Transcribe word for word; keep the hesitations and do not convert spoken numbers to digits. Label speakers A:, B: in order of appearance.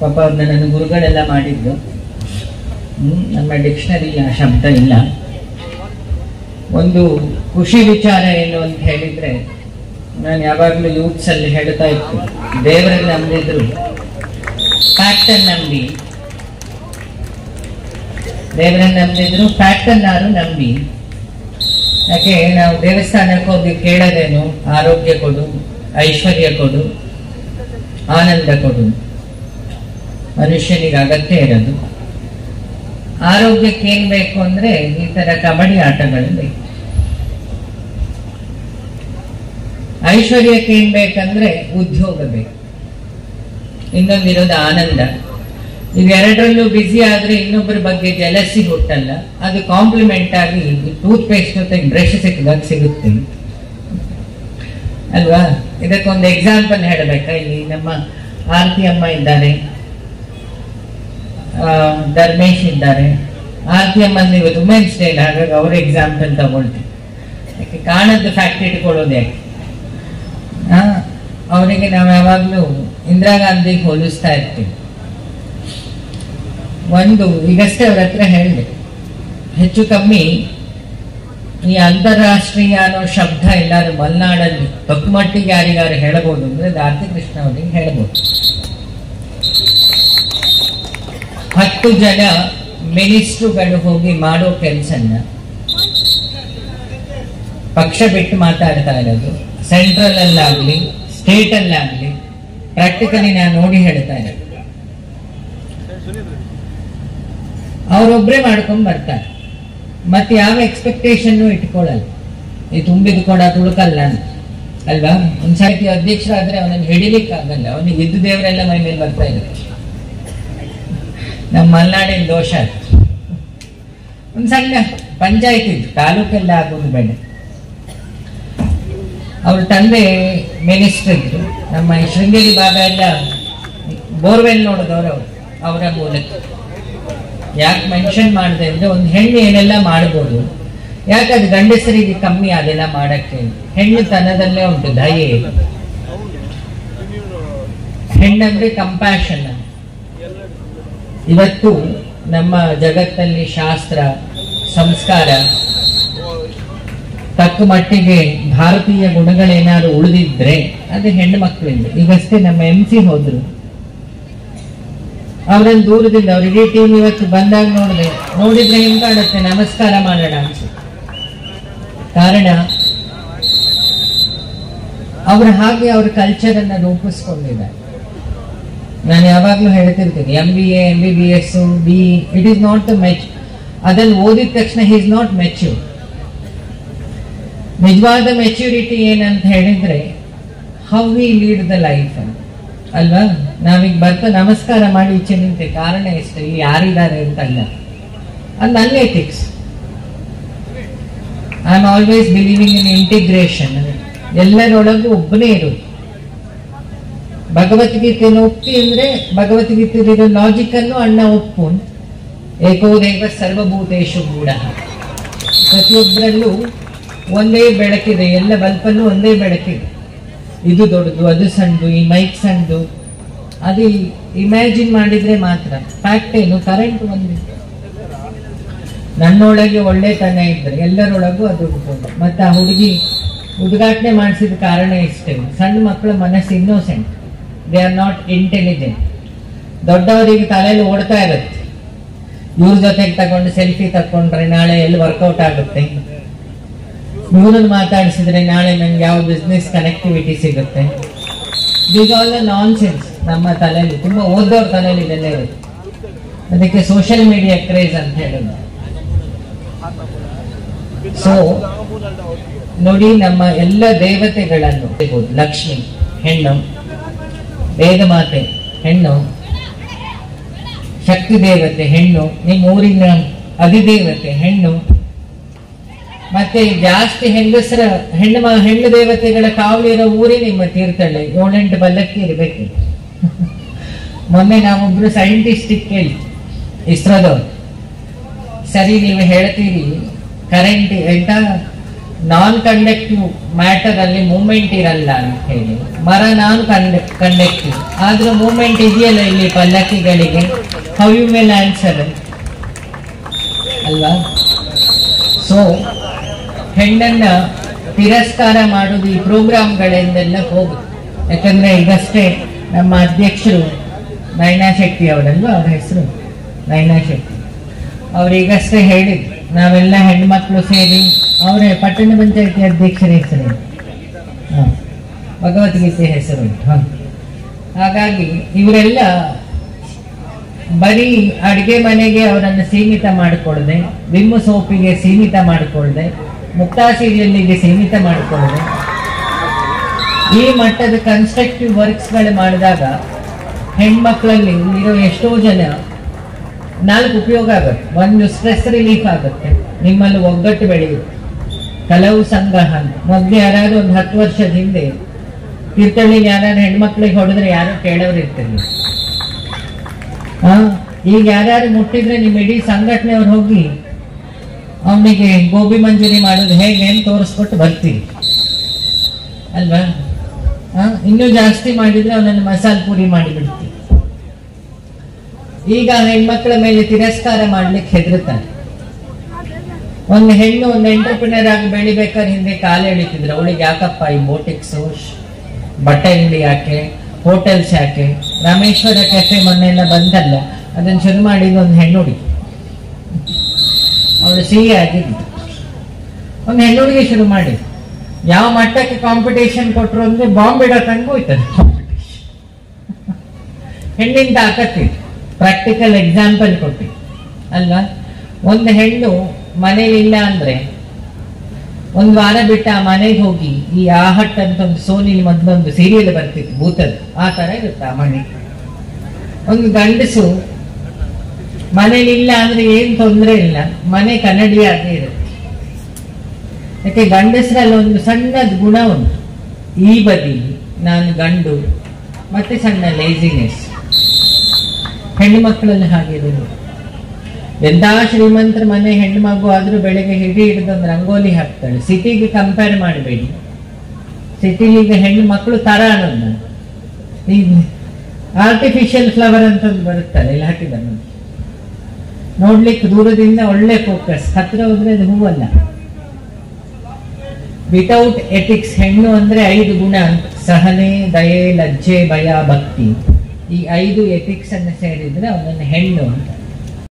A: ಪಾಪ ನನ್ನ ಗುರುಗಳೆಲ್ಲ ಮಾಡಿದ್ದು. ನಮ್ಮ ಡಿಕ್ಷನರಿ ಆ ಶಬ್ದ ಇಲ್ಲ. ಒಂದು ಖುಷಿ ವಿಚಾರ ಏನು ಅಂತ ಹೇಳಿದ್ರೆ, ನಾನು ಯಾವಾಗಲೂ ಯೂತ್ಸ್ ಅಲ್ಲಿ ಹೇಳ್ತಾ ಇತ್ತು, ದೇವರನ್ನ ನಂಬಿದ್ರು ಫ್ಯಾಕ್ಟರ್ ನಂಬಿ, ದೇವರನ್ನ ನಂಬಿದ್ರು ಫ್ಯಾಕ್ಟರ್ನಾರು ನಂಬಿ. ಯಾಕೆ ನಾವು ದೇವಸ್ಥಾನಕ್ಕೆ ಹೋಗಿ ಕೇಳೋದೇನು, ಆರೋಗ್ಯ ಕೊಡು, ಐಶ್ವರ್ಯ ಕೊಡು, ಆನಂದ ಕೊಡು. ಮನುಷ್ಯನಿಗೆ ಅಗತ್ಯ ಇರೋದು ಆರೋಗ್ಯಕ್ಕೆ ಏನ್ ಬೇಕು ಅಂದ್ರೆ ಈ ತರ ಕಬಡ್ಡಿ ಆಟಗಳು ಬೇಕು. ಐಶ್ವರ್ಯಕ್ಕೆ ಏನ್ ಬೇಕಂದ್ರೆ ಉದ್ಯೋಗ ಬೇಕು. ಇನ್ನೊಂದಿರೋದು ಆನಂದ. ಇವೆರಡರಲ್ಲೂ ಬ್ಯುಸಿ ಆದ್ರೆ ಇನ್ನೊಬ್ಬರ ಬಗ್ಗೆ ಜಲಸಿ ಹುಟ್ಟಲ್ಲ. ಅದು ಕಾಂಪ್ಲಿಮೆಂಟ್ ಆಗಿ ಟೂತ್ ಪೇಸ್ಟ್ ಜೊತೆಗೆ ಬ್ರಷ್ ಸಿಕ್ಕಿದಾಗ ಸಿಗುತ್ತೆ ಅಲ್ವಾ. ಇದಕ್ಕೊಂದು ಎಕ್ಸಾಂಪಲ್ ಹೇಳಬೇಕಾ? ಇಲ್ಲಿ ನಮ್ಮ ಆರತಿ ಅಮ್ಮ ಇದ್ದಾರೆ, ಧರ್ಮೇಶ್ ಇದ್ದಾರೆ. ಆರತಿ ಅಮ್ಮಂದು ಇವತ್ತು ವುಮೆನ್ಸ್ ಡೇ, ಹಾಗಾಗಿ ಅವ್ರ ಎಕ್ಸಾಂಪಲ್ ತಗೊಳ್ತೀವಿ. ಯಾಕೆ ಕಾಣದ್ದು ಫ್ಯಾಕ್ಟ್ ಇಟ್ಕೊಳ್ಳೋದು ಯಾಕೆ? ಅವರಿಗೆ ನಾವು ಯಾವಾಗ್ಲೂ ಇಂದಿರಾ ಗಾಂಧಿಗೆ ಹೋಲಿಸ್ತಾ ಇರ್ತೀವಿ. ಒಂದು ಈಗಷ್ಟೇ ಅವ್ರ ಹತ್ರ ಹೇಳಿದೆ, ಹೆಚ್ಚು ಕಮ್ಮಿ ಈ ಅಂತಾರಾಷ್ಟ್ರೀಯ ಅನ್ನೋ ಶಬ್ದ ಎಲ್ಲಾರು ಮಲೆನಾಡಲ್ಲಿ ತಪ್ಪು ಮಟ್ಟಿಗೆ ಯಾರಿಗಾರು ಹೇಳಬಹುದು ಅಂದ್ರೆ ದಾರ್ತಿ ಕೃಷ್ಣ ಅವರಿಗೆ ಹೇಳಬಹುದು. ಹತ್ತು ಜನ ಮಿನಿಸ್ಟ್ರುಗಳು ಹೋಗಿ ಮಾಡೋ ಕೆಲಸನ್ನ ಪಕ್ಷ ಬಿಟ್ಟು ಮಾತಾಡ್ತಾ ಇರೋದು, ಸೆಂಟ್ರಲ್ ಅಲ್ಲಾಗ್ಲಿ ಸ್ಟೇಟ್ ಅಲ್ಲಾಗ್ಲಿ ಪ್ರಾಕ್ಟಿಕಲಿ ನಾನು ನೋಡಿ ಹೇಳ್ತಾ ಇರೋದು. ಅವರೊಬ್ಬರೇ ಮಾಡ್ಕೊಂಡ್ ಬರ್ತಾರೆ, ಮತ್ತೆ ಯಾವ ಎಕ್ಸ್ಪೆಕ್ಟೇಷನ್ ಇಟ್ಕೊಳ್ಳಲ್ಲ. ಈ ತುಂಬಿದ್ ಕೊಡ ತುಳುಕಲ್ಲ ಅಂತ ಅಲ್ವಾ. ಒಂದ್ಸತಿ ಅಧ್ಯಕ್ಷರಾದ್ರೆ ಅವನನ್ನು ಹಿಡಿಲಿಕ್ಕೆ ಆಗಲ್ಲ, ಅವನಿಗೆ ಇದ್ದು ದೇವರೆಲ್ಲ ಮೈ ಮೇಲೆ ಬರ್ತಾ ಇರುತ್ತೆ. ನಮ್ಮ ಮಲೆನಾಡಿನ ದೋಷ ಅದು. ಒಂದ್ ಸಣ್ಣ ಪಂಚಾಯತ್ ಇತ್ತು, ತಾಲೂಕೆಲ್ಲ ಆಗೋದು ಬೇಡ. ಅವ್ರ ತಂದೆ ಮಿನಿಸ್ಟರ್ ಇದ್ರು. ನಮ್ಮ ಶೃಂಗೇರಿ ಭಾಗ ಎಲ್ಲ ಬೋರ್ವೆಲ್ ನೋಡಿದವರು ಅವರು, ಅವರ ಮೂಲಕ. ಯಾಕೆ ಮೆನ್ಷನ್ ಮಾಡಿದೆ ಅಂದ್ರೆ, ಒಂದು ಹೆಣ್ಣು ಏನೆಲ್ಲ ಮಾಡ್ಬೋದು, ಯಾಕೆ ಅದು ಗಂಡಸರಿಗೆ ಕಮ್ಮಿ ಅದೆಲ್ಲ ಮಾಡಕ್ಕೆ? ಹೆಣ್ಣು ತನದಲ್ಲೇ ಉಂಟು ದಯೆ. ಹೆಣ್ಣಂದ್ರೆ ಕಂಪ್ಯಾಷನ್. ಇವತ್ತು ನಮ್ಮ ಜಗತ್ತಲ್ಲಿ ಶಾಸ್ತ್ರ ಸಂಸ್ಕಾರ ತಕ್ಕ ಮಟ್ಟಿಗೆ ಭಾರತೀಯ ಗುಣಗಳೇನಾದ್ರು ಉಳಿದಿದ್ರೆ ಅದು ಹೆಣ್ಣು ಮಕ್ಕಳಿಂದ. ಈಗಷ್ಟೇ ನಮ್ಮ ಎಂ ಸಿ ಹೋದ್ರು, ಅವರನ್ನು ದೂರದಿಂದ ಅವ್ರ ಇಡೀ ಟೀಮ್ ಇವತ್ತು ಬಂದಾಗ ನೋಡಿದೆ ನೋಡಿದ್ರೆ ಹೆಂಗ್ ಕಾಣುತ್ತೆ, ನಮಸ್ಕಾರ ಮಾಡೋಣ ಅನ್ಸುತ್ತೆ. ಕಾರಣ ಅವ್ರ ಹಾಗೆ ಅವ್ರ ಕಲ್ಚರ್ ಅನ್ನ ರೂಪಿಸ್ಕೊಂಡಿದ್ದಾರೆ. ನಾನು ಯಾವಾಗ್ಲೂ ಹೇಳ್ತಿರ್ತೀನಿ, M B A M B B S B it is not the match. ಅದನ್ನು ಓದಿದ ತಕ್ಷಣ ಹಿ ಇಸ್ ನಾಟ್ ಮೆಚ್ಯೂರ್. ನಿಜವಾದ ಮೆಚ್ಯೂರಿಟಿ ಏನಂತ ಹೇಳಿದ್ರೆ how we lead the life ಅಂತ ಅಲ್ವಾ. ನಾವೀಗ ಬರ್ತಾ ನಮಸ್ಕಾರ ಮಾಡಿ ಈಚೆ ನಿಂತೆ ಕಾರಣ ಎಷ್ಟು, ಇಲ್ಲಿ ಯಾರಿದ್ದಾರೆ ಅಂತಲ್ಲ, ಅದು ನನ್ನ ethics. I am always believing in integration. ಎಲ್ಲರೊಳಗೂ ಒಬ್ಬನೇ ಇರೋದು. ಭಗವದ್ಗೀತೆಯನ್ನು ಒಪ್ಪಿ ಅಂದ್ರೆ ಭಗವದ್ಗೀತೆಯಲ್ಲಿರೋ ಲಾಜಿಕ್ ಅನ್ನು ಅಣ್ಣ ಒಪ್ಪು. ಏಕೋದೇವ ಸರ್ವಭೂತೇಶು ಗೂಢ. ಪ್ರತಿಯೊಬ್ಬರಲ್ಲೂ ಒಂದೇ ಬೆಳಕಿದೆ, ಎಲ್ಲ ಬಲ್ಪಲ್ಲೂ ಒಂದೇ ಬೆಳಕಿದೆ. ಇದು ದೊಡ್ಡದು, ಅದು ಸಣ್ಣದು, ಈ ಮೈಕ್ ಸಣ್ಣದು, ಅದು ಇಮ್ಯಾಜಿನ್ ಮಾಡಿದ್ರೆ ಮಾತ್ರ. ಫ್ಯಾಕ್ಟ್ ಏನು, ಕರೆಂಟ್ ಒಂದಿದೆ. ನನ್ನೊಳಗೆ ಒಳ್ಳೆತನ ಇದ್ರೆ ಎಲ್ಲರೊಳಗೂ ಅದು ಹುಡ್ಕೊಂಡು. ಮತ್ತೆ ಆ ಹುಡುಗಿ ಉದ್ಘಾಟನೆ ಮಾಡಿಸಿದ ಕಾರಣ ಇಷ್ಟೇ, ಸಣ್ಣ ಮಕ್ಕಳ ಮನಸ್ಸು innocent, they are not intelligent. ದೊಡ್ಡವರಿಗೆ ತಲೆಯಲ್ಲಿ ಓಡ್ತಾ ಇರುತ್ತೆ, ಇವ್ರ ಜೊತೆಗೆ ತಗೊಂಡು ಸೆಲ್ಫಿ ತಕೊಂಡ್ರೆ ನಾಳೆ ಎಲ್ಲಿ ವರ್ಕೌಟ್ ಆಗುತ್ತೆ, ಇವ್ರನ್ನ ಮಾತಾಡಿಸಿದ್ರೆ ನಾಳೆ ನಂಗೆ ಯಾವ ಬಿಸ್ನೆಸ್ ಕನೆಕ್ಟಿವಿಟಿ ಸಿಗುತ್ತೆ. These all the nonsense ನಮ್ಮ ತಲೆಯಲ್ಲಿ, ತುಂಬಾ ಓದೋರ್ ತಲೆಯಲ್ಲಿ ಇದೆಲ್ಲ ಇರುತ್ತೆ. ಅದಕ್ಕೆ ಸೋಷಿಯಲ್ ಮೀಡಿಯಾ ಕ್ರೇಜ್ ಅಂತ ಹೇಳೋದು. ಸೊ ನೋಡಿ, ನಮ್ಮ ಎಲ್ಲ ದೇವತೆಗಳನ್ನು ಲಕ್ಷ್ಮಿ ಹೆಣ್ಣು, ವೇದಮಾತೆ ಹೆಣ್ಣು, ಶಕ್ತಿ ದೇವತೆ ಹೆಣ್ಣು, ನಿಮ್ಮ ಊರಿನ ಅಧಿದೇವತೆ ಹೆಣ್ಣು. ಮತ್ತೆ ಜಾಸ್ತಿ ಹೆಂಗಸರ ಹೆಣ್ಣು ಹೆಣ್ಣು ದೇವತೆಗಳ ಕಾವಲಿರೋ ಊರೇ ನಿಮ್ಮ ತೀರ್ಥಹಳ್ಳಿ. ಏಳೆಂಟು ಬಲ್ಲಕ್ಕೆ ಇರ್ಬೇಕು. ಮೊನ್ನೆ ನಾವೊಬ್ರು ಸೈಂಟಿಸ್ಟ್ ಕೇಳಿ ಇಸ್ರೋದವ್ರು, ಸರಿ ನೀವು ಹೇಳ್ತೀರಿ ಕರೆಂಟ್ ಎಂತ ನಾನ್ ಕಂಡಕ್ಟಿವ್ ಮ್ಯಾಟರ್ ಅಲ್ಲಿ ಮೂವ್ಮೆಂಟ್ ಇರಲ್ಲ ಅಂತ ಹೇಳಿ, ಮರ ನಾನ್ ಕಂಡಕ್ ಕಂಡಕ್ಟಿವ್ ಆದ್ರೂ ಮೂವ್ಮೆಂಟ್ ಇದೆಯಲ್ಲ ಇಲ್ಲಿ ಪಲ್ಲಕ್ಕಿಗಳಿಗೆ. ಹೌ ಯು ವಿಲ್ ಆನ್ಸರ್ ಅಲ್ವಾ? ಸೊ ಹೆಣ್ಣನ್ನ ತಿರಸ್ಕಾರ ಮಾಡುದು ಈ ಪ್ರೋಗ್ರಾಮ್ಗಳಿಂದೆಲ್ಲ ಹೋಗುತ್ತೆ. ಯಾಕಂದ್ರೆ ಈಗಷ್ಟೇ ನಮ್ಮ ಅಧ್ಯಕ್ಷರು ನಯನಾ ಶೆಟ್ಟಿ ಅವರಲ್ವ, ಅವ್ರ ಹೆಸರು ನಯನಾ ಶೆಟ್ಟಿ, ಅವ್ರೀಗಷ್ಟೇ ಹೇಳಿದ್ರು ನಾವೆಲ್ಲ ಹೆಣ್ಮಕ್ಳು ಸೇರಿ, ಅವರೇ ಪಟ್ಟಣ ಪಂಚಾಯತಿ ಅಧ್ಯಕ್ಷರ ಹೆಸರು ಹ ಭಗವದ್ಗೀತೆ ಹೆಸರು ಉಂಟು. ಹ ಹಾಗಾಗಿ ಇವರೆಲ್ಲ ಬರೀ ಅಡಿಗೆ ಮನೆಗೆ ಅವರನ್ನು ಸೀಮಿತ ಮಾಡಿಕೊಳ್ಳದೆ, ವಿಮ್ಮು ಸೋಪಿಗೆ ಸೀಮಿತ ಮಾಡಿಕೊಳ್ಳದೆ, ಮುಕ್ತಾ ಸೀರಿಯಲ್ಲಿಗೆ ಸೀಮಿತ ಮಾಡಿಕೊಳ್ಳದೆ, ಈ ಮಟ್ಟದ ಕನ್ಸ್ಟ್ರಕ್ಟಿವ್ ವರ್ಕ್ಸ್ ಗಳು ಮಾಡಿದಾಗ ಹೆಣ್ಮಕ್ಳಲ್ಲಿ ಇರೋ ಎಷ್ಟೋ ಜನ ನಾಲ್ಕು ಉಪಯೋಗ ಆಗುತ್ತೆ. ಒಂದು ಸ್ಟ್ರೆಸ್ ರಿಲೀಫ್ ಆಗುತ್ತೆ, ನಿಮ್ಮಲ್ಲಿ ಒಗ್ಗಟ್ಟು ಬೆಳೆಯುತ್ತೆ. ಕಲವು ಸಂಗ್ರಹ ಅಂತ ಮೊದಲು ಯಾರಾದ್ರೂ ಒಂದು ಹತ್ತು ವರ್ಷದ ಹಿಂದೆ ತೀರ್ಥಹಳ್ಳಿಗೆ ಯಾರು ಹೆಣ್ಮಕ್ಳಿಗೆ ಹೊಡೆದ್ರೆ ಯಾರು ಕೇಳೋರು ಇರ್ತಿರ್ಲಿಲ್ಲ. ಹಾ ಈಗ ಯಾರ್ಯಾರು ಮುಟ್ಟಿದ್ರೆ ನಿಮ್ಮ ಇಡೀ ಸಂಘಟನೆಯವ್ರು ಹೋಗಿ ಅವನಿಗೆ ಗೋಬಿ ಮಂಜೂರಿ ಮಾಡೋದು ಹೇಗೆ ಅಂತ ತೋರಿಸ್ಕೊಟ್ಟು ಬರ್ತೀವಿ ಅಲ್ವಾ? ಹಾ ಇನ್ನೂ ಜಾಸ್ತಿ ಮಾಡಿದ್ರೆ ಅವನನ್ನು ಮಸಾಲೆ ಪೂರಿ ಮಾಡಿಬಿಡ್ತೀವಿ. ಈಗ ಹೆಣ್ಮಕ್ಳ ಮೇಲೆ ತಿರಸ್ಕಾರ ಮಾಡ್ಲಿಕ್ಕೆ ಹೆದರುತ್ತಾನೆ. ಒಂದು ಹೆಣ್ಣು ಒಂದು ಎಂಟರ್ಪ್ರಿನರ್ ಆಗಿ ಬೆಳಿಬೇಕಾದ್ರೆ ಹಿಂದೆ ಕಾಲು ಎಳಿತಿದ್ರು, ಅವಳಿಗೆ ಯಾಕಪ್ಪ ಈ ಬೋಟಿಕ್ಸ್, ಬಟ್ಟೆ ಅಂಗಡಿ ಯಾಕೆ, ಹೋಟೆಲ್ಸ್ ಯಾಕೆ, ರಾಮೇಶ್ವರ ಕೆಫೆ ಮೊನ್ನೆಲ್ಲ ಬಂದಲ್ಲ, ಅದನ್ನ ಶುರು ಮಾಡಿದ ಒಂದು ಹೆಣ್ಣು ಹುಡುಗಿ, ಅವಳು ಸಿಹಿ ಆಗಿದ್ದು ಒಂದು ಹೆಣ್ಣು ಹುಡುಗಿ ಶುರು ಮಾಡಿ ಯಾವ ಮಟ್ಟಕ್ಕೆ ಕಾಂಪಿಟೇಷನ್ ಕೊಟ್ಟರು ಅಂದ್ರೆ ಬಾಂಬ್ ಇಡೋ ತನಕ ಹೋಯ್ತದೆ ಕಾಂಪಿಟೇಷನ್. ಹೆಣ್ಣಿಂದ ಆಕತ್ತಿ ಪ್ರಾಕ್ಟಿಕಲ್ ಎಕ್ಸಾಂಪಲ್ ಕೊಟ್ಟಿ ಅಲ್ವಾ? ಒಂದು ಹೆಣ್ಣು ಮನೇಲಿಲ್ಲ ಅಂದ್ರೆ ಒಂದು ವಾರ ಬಿಟ್ಟು ಆ ಮನೆಗೆ ಹೋಗಿ ಈ ಆಹಟ್ ಅಂತ ಒಂದು ಸೋನಿಲಿ ಮೊದಲೊಂದು ಸೀರಿಯಲ್ ಬರ್ತಿತ್ತು ಭೂತದ್ದು, ಆ ತರ ಇರುತ್ತೆ ಆ ಮನೆ. ಒಂದು ಗಂಡಸು ಮನೇಲಿಲ್ಲ ಅಂದ್ರೆ ಏನ್ ತೊಂದರೆ ಇಲ್ಲ, ಮನೆ ಕನ್ನಡಿಯಾಗಿ ಇರುತ್ತೆ. ಯಾಕೆ ಗಂಡಸರಲ್ಲಿ ಒಂದು ಸಣ್ಣದ ಗುಣ ಉಂಟು, ಈ ಬದಿ ನಾನು ಗಂಡು ಮತ್ತೆ ಸಣ್ಣ ಲೇಜಿನೆಸ್. ಹೆಣ್ಣು ಮಕ್ಕಳಲ್ಲಿ ಹಾಗಿರೋದು. ಎಂಥ ಶ್ರೀಮಂತರ ಮನೆ ಹೆಣ್ಣು ಮಗು ಆದ್ರೂ ಬೆಳಗ್ಗೆ ಹಿಡಿ ಹಿಡಿದೊಂದು ರಂಗೋಲಿ ಹಾಕ್ತಾಳೆ. ಸಿಟಿಗೆ ಕಂಪೇರ್ ಮಾಡಬೇಡಿ, ಸಿಟಿಲಿ ಈಗ ಹೆಣ್ಣು ಮಕ್ಕಳು ತರ ಅನ್ನೋದು ನಾನು ಈಗ ಆರ್ಟಿಫಿಷಿಯಲ್ ಫ್ಲವರ್ ಅಂತ ಬರುತ್ತಲ್ಲ ಇಲ್ಲಿ ಹಾಕಿದ ನೋಡ್ಲಿಕ್ಕೆ ದೂರದಿಂದ ಒಳ್ಳೆ ಫೋಕಸ್, ಹತ್ರ ಹೋದ್ರೆ ಅದು ಹೂವಲ್ಲ. ವಿತೌಟ್ ಎಥಿಕ್ಸ್, ಹೆಣ್ಣು ಅಂದ್ರೆ ಐದು ಗುಣ ಅಂತ, ಸಹನೆ, ದಯೆ, ಲಜ್ಜೆ, ಭಯ, ಭಕ್ತಿ. ಈ ಐದು ಎಥಿಕ್ಸ್ ಅನ್ನು ಸೇರಿದ್ರೆ ಅವನನ್ನು ಹೆಣ್ಣು ಅಂತ.